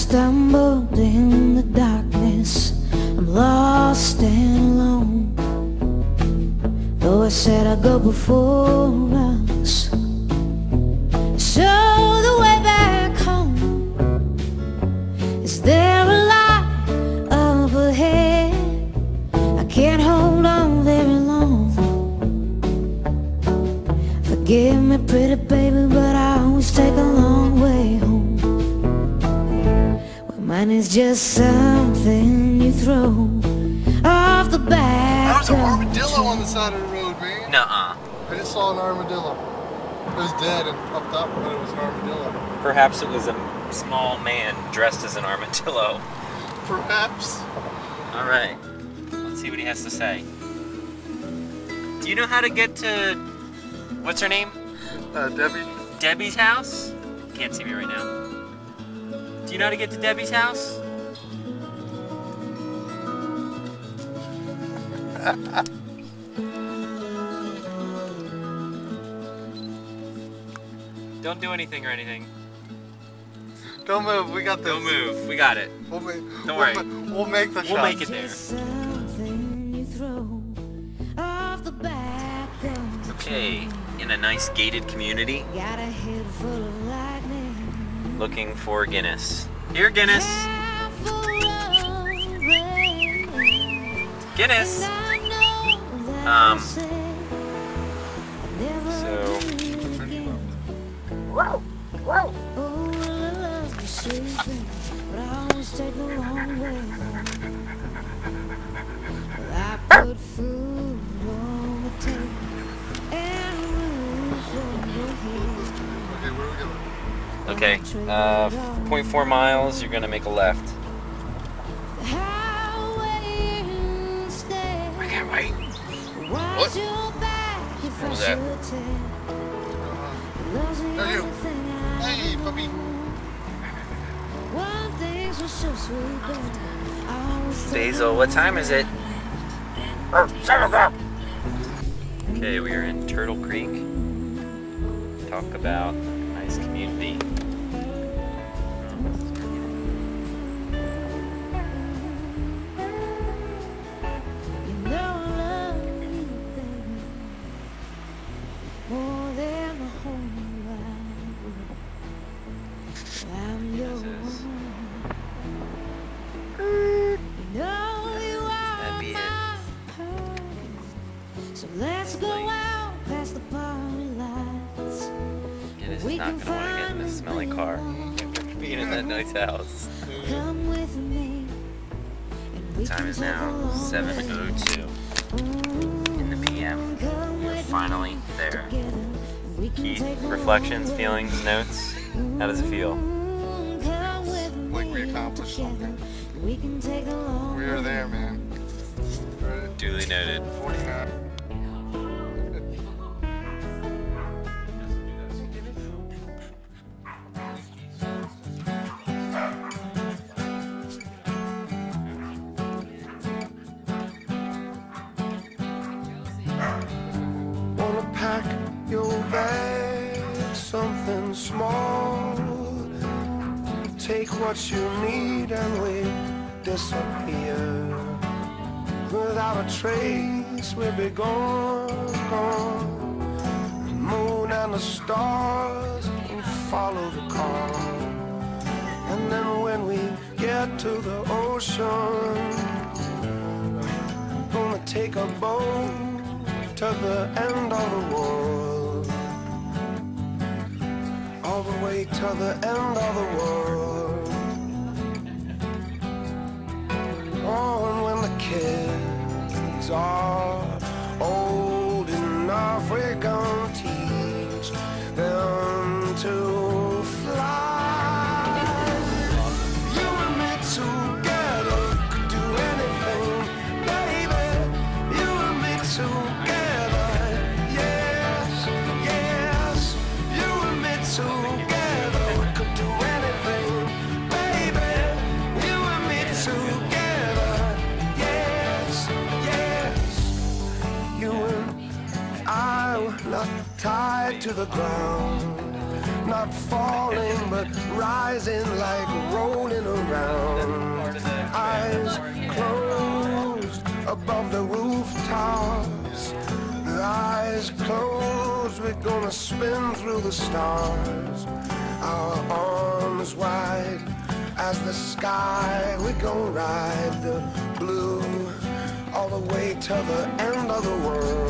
stumbled in the darkness. I'm lost and alone. Though I said I'd go before us, show the way back home. Is there a light up ahead? I can't hold on very long. Forgive me, pretty baby, but I always take a long way home. Well, mine is just something you throw off the back. There was an armadillo on the side of the road, man. Nuh-uh. I just saw an armadillo. It was dead and puffed up, but it was an armadillo. Perhaps it was a small man dressed as an armadillo. Perhaps. All right. Let's see what he has to say. Do you know how to get to... What's her name? Debbie. Debbie's house? Can't see me right now. Do you know how to get to Debbie's house? Don't do anything or anything. Don't move. We got this. Don't move. We got it. Don't worry. We'll make the shot. We'll make it there. Okay, in a nice gated community, looking for Guinness. Here, Guinness. Guinness. So. Wow. Wow. Okay, 0.4 miles, you're gonna make a left. I can't wait. What? What was that? No, you. Hey, puppy. Basil, what time is it? Okay, we are in Turtle Creek. Talk about nice community. That'd be it. So let's go out past the party lights. Guinness is not gonna want to get in this smelly car. Being in that nice house. Come with me. The time is now 7:02 in the PM. We're finally there. Keith, reflections, feelings, notes. How does it feel? Like we accomplished something. We are there, man. Right. Duly noted. 49. Wanna pack your bag, something small. Take what you need and we disappear. Without a trace, we'll be gone, gone. The moon and the stars will follow the car. And then when we get to the ocean, gonna take a boat to the end of the world, all the way to the end of the world. Oh, and when the kids are old enough, we're gonna teach them to fly. You and me together could do anything, baby. You and me together, yes, yes. You and me together, we could do anything, baby. You and me together, yes, yes. You and I were not tied to the ground, not falling but rising like rolling around. Eyes closed above the rooftops, eyes closed, we're gonna spin through the stars. Our arms wide as the sky, we're gonna ride the blue all the way to the end of the world.